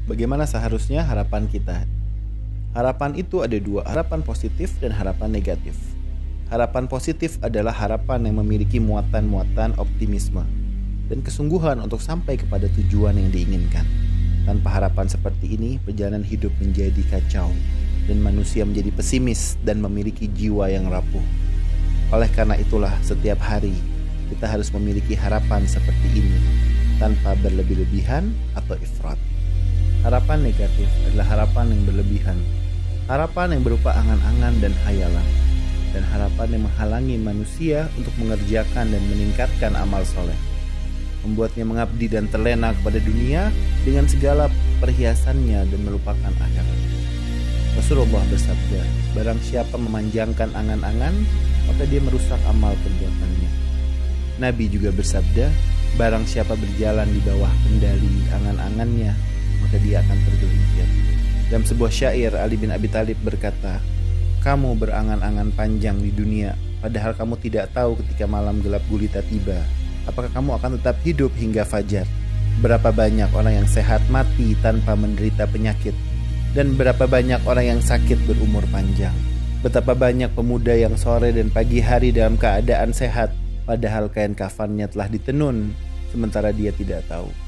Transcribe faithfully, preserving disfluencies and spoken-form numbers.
Bagaimana seharusnya harapan kita? Harapan itu ada dua, harapan positif dan harapan negatif. Harapan positif adalah harapan yang memiliki muatan-muatan optimisme dan kesungguhan untuk sampai kepada tujuan yang diinginkan. Tanpa harapan seperti ini, perjalanan hidup menjadi kacau dan manusia menjadi pesimis dan memiliki jiwa yang rapuh. Oleh karena itulah, setiap hari kita harus memiliki harapan seperti ini tanpa berlebih-lebihan atau ifrat. Harapan negatif adalah harapan yang berlebihan, harapan yang berupa angan-angan dan hayalan, dan harapan yang menghalangi manusia untuk mengerjakan dan meningkatkan amal soleh, membuatnya mengabdi dan terlena kepada dunia dengan segala perhiasannya dan melupakan akhirat. Rasulullah bersabda, barang siapa memanjangkan angan-angan, maka dia merusak amal perbuatannya. Nabi juga bersabda, barang siapa berjalan di bawah kendali angan-angannya, maka dia akan tergelincir. Dalam sebuah syair, Ali bin Abi Thalib berkata, kamu berangan-angan panjang di dunia, padahal kamu tidak tahu ketika malam gelap gulita tiba, apakah kamu akan tetap hidup hingga fajar? Berapa banyak orang yang sehat mati tanpa menderita penyakit, dan berapa banyak orang yang sakit berumur panjang. Betapa banyak pemuda yang sore dan pagi hari dalam keadaan sehat, padahal kain kafannya telah ditenun, sementara dia tidak tahu.